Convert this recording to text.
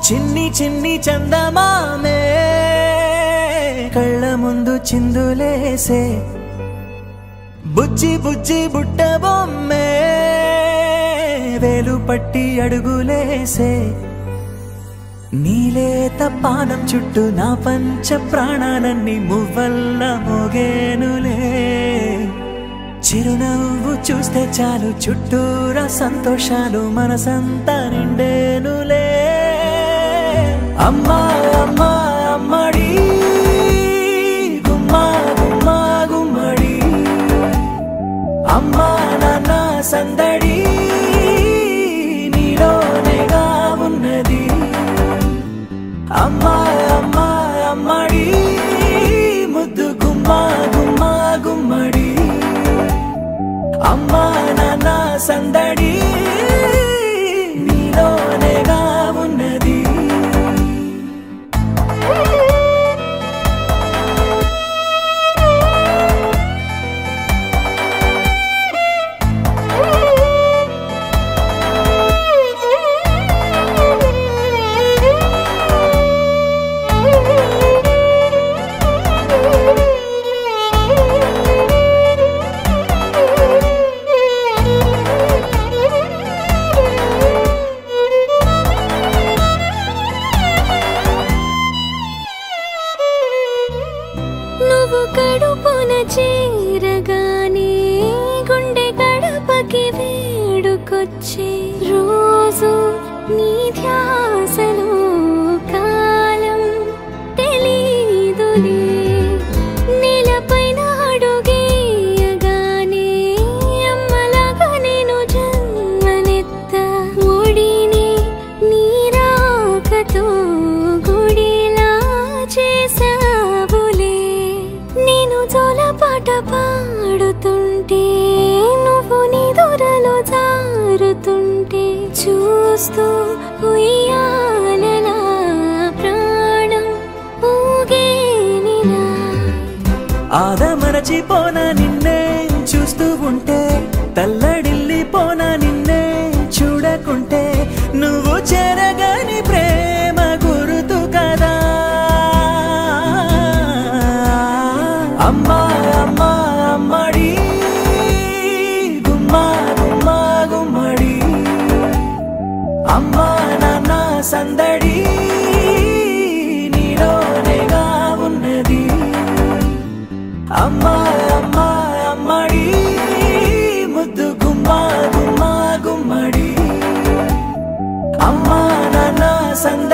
చిన్ని చిన్ని చందమామే కళ్ళ ముందు చిందులేసే బుజ్జి బుజ్జి బుట్ట బొమ్మే వేలు పట్టి అడుగులేసే నీలేత పానం చుట్టూ నా పంచ ప్రాణాలన్నీ మువ్వల్ల మోగేనులే చిరునవ్వు చూస్తే చాలు చుట్టూరా సంతోషాలు మనసంతా నిండేనులే అమ్మా అమ్మా అమ్మడి గుమ్మా గుమ్మా గుమ్మడి అమ్మా నాన్న సందడి నీలోనేగా ఉన్నది అమ్మా అమ్మా అమ్మడి ముద్దు గుమ్మా గుమ్మా గుమ్మడి అమ్మా నాన్న సందడి నీలోనేగా ఉన్నది కడుపున చేరగానే గుండె గడపకి వేడుకొచ్చే రోజు నీ ధ్యాసలో కాలం తెలీదులే నేలపైన అడుగేయగానే అమ్మలాగా నేను జన్మనెత్త ఒడిని నీ రాకతో గుడిలా చేసావులే నేను జోలపాట పాడుతుంటే నువ్వు నిదురలో జారుతుంటే చూస్తూ ఉయ్యాలలా ప్రాణం ఊగేనినా ఆదమరచిపోనా నిన్నే చూస్తూ ఉంటే తల్లడిల్లిపోనా నిన్నే చూడకుంటే నువ్వు చెరగని ప్రేమ గురుతు కదా అమ్మా అమ్మా అమ్మడి గుమ్మా గుమ్మా గుమ్మడి అమ్మా నాన్న సందడి నీలోనేగా ఉన్నది అమ్మా అమ్మా అమ్మడి ముద్దు గుమ్మా గుమ్మా గుమ్మడి అమ్మా నాన్న సందడి